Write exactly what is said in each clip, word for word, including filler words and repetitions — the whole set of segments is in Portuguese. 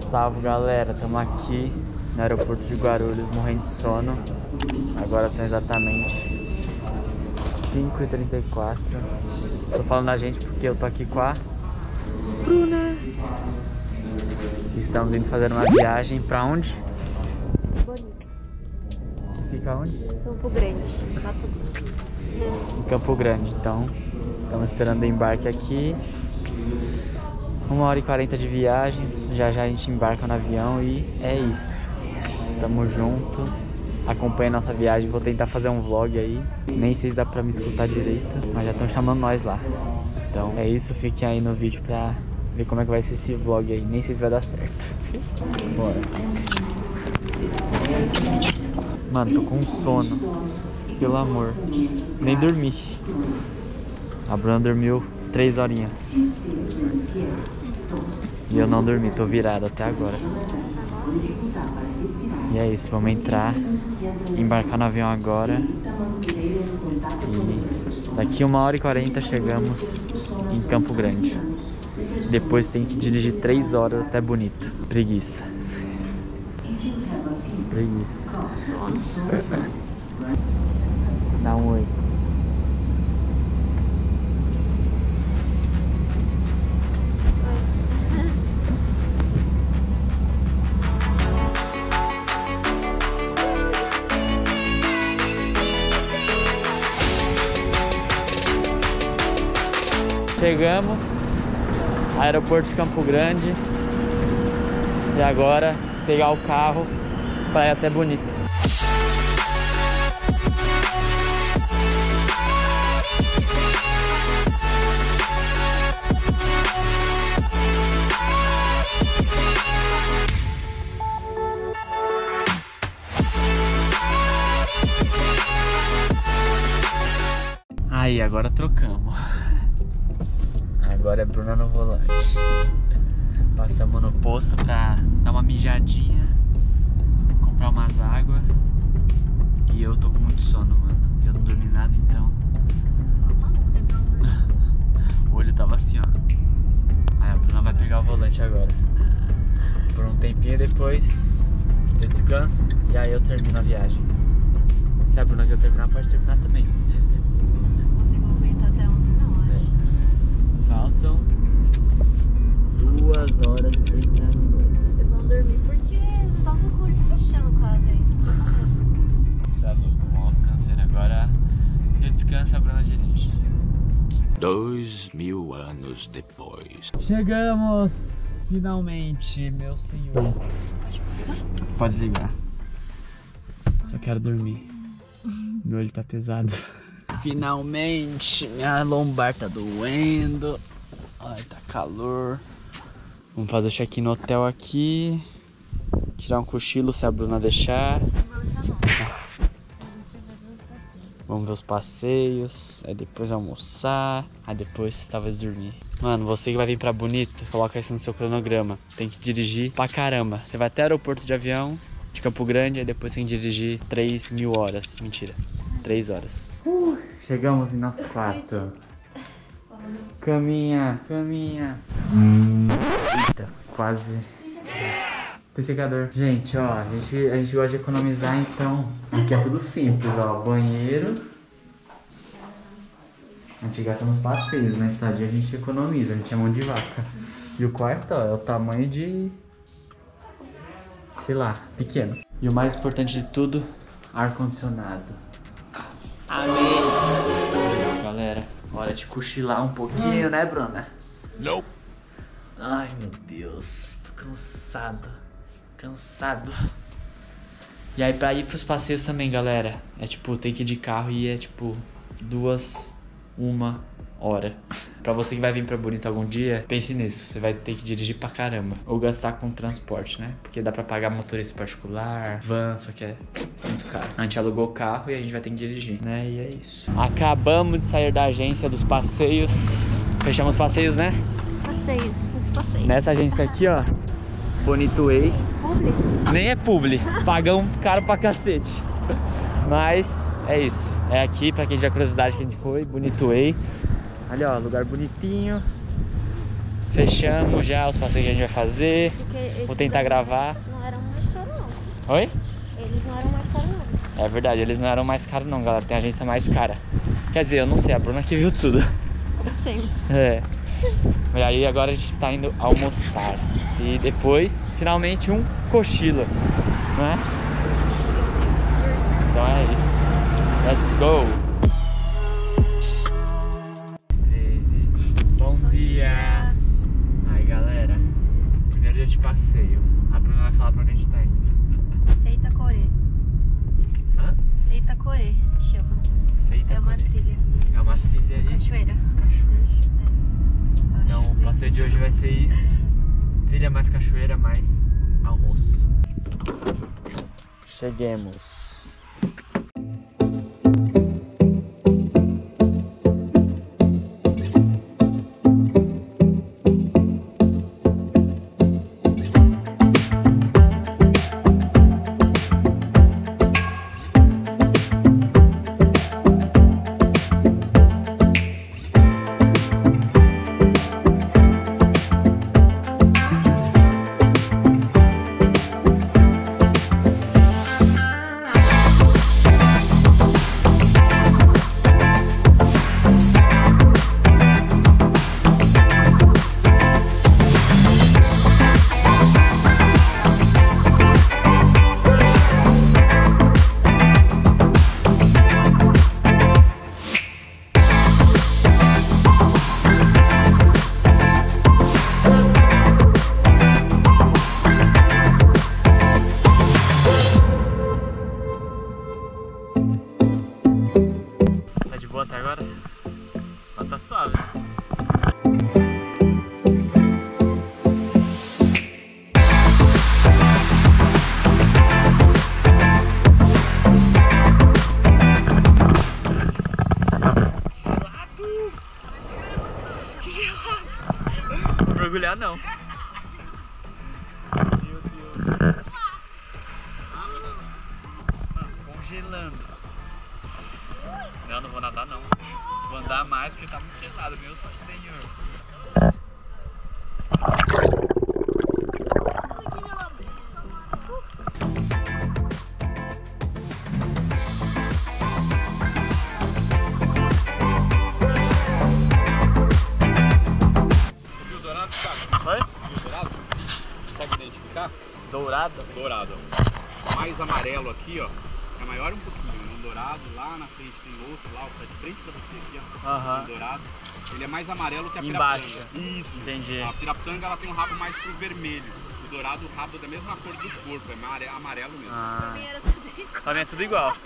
Salve, galera, estamos aqui no aeroporto de Guarulhos, morrendo de sono. Agora são exatamente cinco e trinta e quatro. Tô falando a gente porque eu tô aqui com a Bruna. Estamos indo fazer uma viagem pra onde? Bonito. Fica onde? Campo Grande, Mato Grosso. Em Campo Grande, então estamos esperando o embarque aqui. Uma hora e quarenta de viagem. Já já a gente embarca no avião e é isso. Tamo junto. Acompanha a nossa viagem. Vou tentar fazer um vlog aí. Nem sei se dá pra me escutar direito, mas já estão chamando nós lá. Então é isso. Fiquem aí no vídeo pra ver como é que vai ser esse vlog aí. Nem sei se vai dar certo. Bora. Mano, tô com sono. Pelo amor. Nem dormi. A Bruna dormiu três horinhas. E eu não dormi, tô virado até agora. E é isso, vamos entrar, embarcar no avião agora. E daqui uma hora e quarenta chegamos em Campo Grande. Depois tem que dirigir três horas até Bonito. Preguiça. Preguiça. Dá um oi. Chegamos, aeroporto de Campo Grande. E agora pegar o carro para ir até Bonito. Aí, agora trocamos. Agora é Bruna no volante. Passamos no posto pra dar uma mijadinha, comprar umas águas. E eu tô com muito sono, mano. Eu não dormi nada, então o olho tava assim, ó. Aí a Bruna vai pegar o volante agora. Por um tempinho, depois eu descanso e aí eu termino a viagem. Se a Bruna quer terminar, pode terminar também. Faltam duas horas e trinta minutos. Eu vou dormir porque eu tava com o olho fechando quase aí. Você é louco, um câncer. Agora eu descanso, a Bruna dirige. Dois mil anos depois. Chegamos! Finalmente, meu senhor. Pode desligar. Só quero dormir. Meu olho tá pesado. Finalmente, minha lombar tá doendo. Ai, tá calor. Vamos fazer o check-in no hotel aqui. Tirar um cochilo se a Bruna deixar. Vamos ver os passeios. Aí depois almoçar. Aí depois talvez dormir. Mano, você que vai vir pra Bonito, coloca isso no seu cronograma. Tem que dirigir pra caramba. Você vai até o aeroporto de avião de Campo Grande. Aí depois tem que dirigir três mil horas. Mentira. três horas. Uh, chegamos em nosso quarto. Caminha, caminha. Eita, quase. Tem secador. Gente, ó, a gente, a gente gosta de economizar, então aqui é tudo simples, ó. Banheiro. A gente gasta nos passeios, na estadia a gente economiza, a gente é mão de vaca. E o quarto, ó, é o tamanho de... sei lá, pequeno. E o mais importante de tudo, ar-condicionado. Amém! Isso, galera. Hora de cochilar um pouquinho, né, Bruna? Não. Ai, meu Deus. Tô cansado. Cansado. E aí, pra ir pros passeios também, galera, é tipo, tem que ir de carro e é tipo duas, uma hora. Pra você que vai vir pra Bonito algum dia, pense nisso. Você vai ter que dirigir pra caramba. Ou gastar com transporte, né? Porque dá pra pagar motorista particular, van, só que é muito caro. A gente alugou o carro e a gente vai ter que dirigir, né? E é isso. Acabamos de sair da agência dos passeios. Fechamos os passeios, né? Passeios, muitos passeios. Nessa agência aqui, ó, Bonito Way. Publi? Nem é publi. Pagamos caro pra cacete. Mas é isso. É aqui, pra quem tiver curiosidade que a gente foi, Bonito Way. Ali, ó, lugar bonitinho. Fechamos já os passeios que a gente vai fazer. Porque Vou tentar gravar. Não eram mais caros, não. Oi? Eles não eram mais caros, não. É verdade, eles não eram mais caros não, galera. Tem agência mais cara. Quer dizer, eu não sei, a Bruna que viu tudo. Como sempre. É. E aí agora a gente está indo almoçar. E depois, finalmente, um cochilo, né? Então é isso. Let's go! Bom dia! Aí galera, primeiro dia de passeio. A Bruna vai falar pra onde a gente tá indo. Seita Corê. Hã? Seita Corê, chama. Seita É uma Corê. trilha. É uma trilha ali. Cachoeira. Cachoeira. Então o passeio de hoje vai ser isso. Trilha mais cachoeira mais almoço. Cheguemos. Tá de boa até agora? Mas tá suave. Que gelado! Não vou mergulhar não. Meu Deus. Congelando. Não, não vou nadar não. Vou andar mais porque tá muito gelado, meu senhor. Viu o dourado, cara? Oi? Viu o dourado? Consegue identificar? Dourado? Dourado. O mais amarelo aqui, ó, é maior um pouquinho. Um dourado, lá na frente tem outro, lá, ó, de frente pra você aqui, ó. Aham. Um dourado. Ele é mais amarelo que a Embaixo. piraputanga. Isso. Entendi. A piraputanga, ela tem um rabo mais pro vermelho. O dourado, o rabo é da mesma cor do corpo, é amare- amarelo mesmo. Ah, Era tudo isso. pra mim é tudo igual.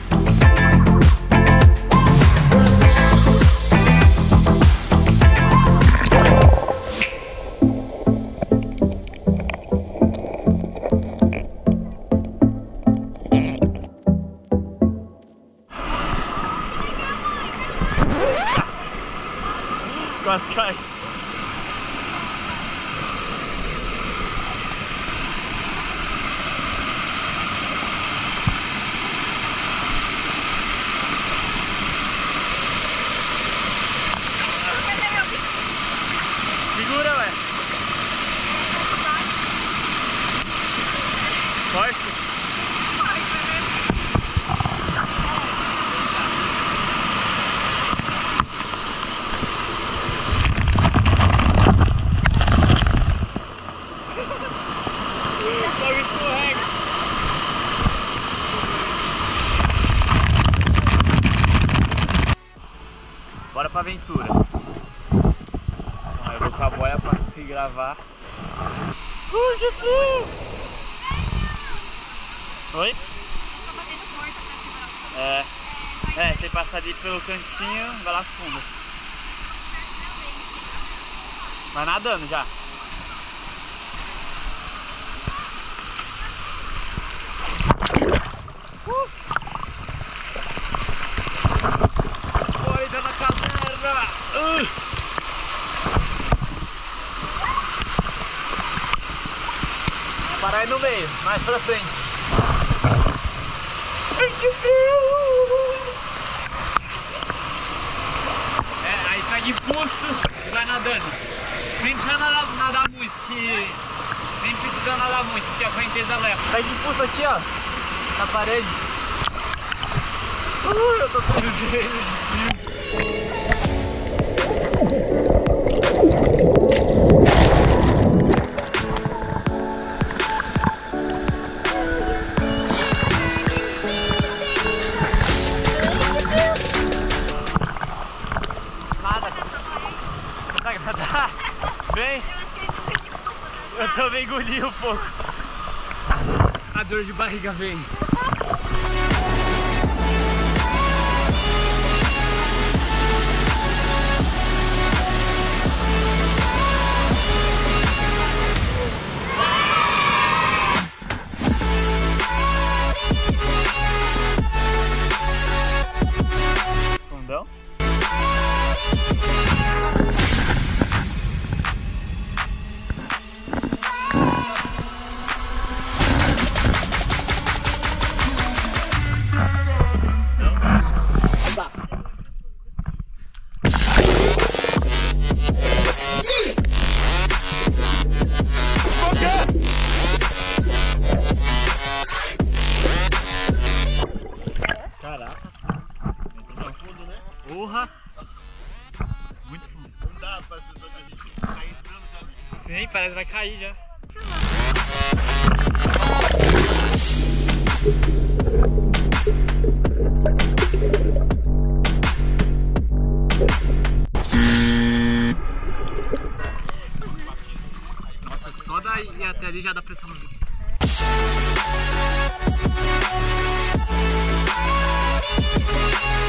Quase cai. Segura, ué. Forte. Logo escorrega. Bora pra aventura. Então, eu vou com a boia pra conseguir gravar. Uh, Jesus! Oi? É. É, você passa ali pelo cantinho, vai lá fundo. Vai nadando já. Uh! Foi dando a cadeira! Uh! Parar aí no meio, mais pra frente. Ai, que frio! É, aí pega impulso e vai nadando. Nem precisa nadar, nadar muito, que nem precisa nadar muito, porque a correnteza leva. Pega impulso aqui, ó, na parede. Uh, eu tô tremendo. Vem, eu também engoli um pouco. A dor de barriga vem. Fundão? Caraca, muito fundo, né? Porra! Muito fundo. Não dá pra ser que a gente tá entrando já. Sim, parece que vai cair já. Nossa, só daí até ali já dá pressão no vídeo. We'll be right back.